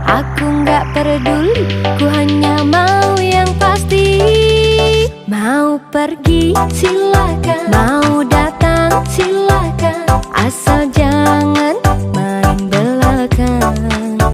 Aku nggak peduli, ku hanya mau yang pasti. Mau pergi silakan, mau datang silakan, asal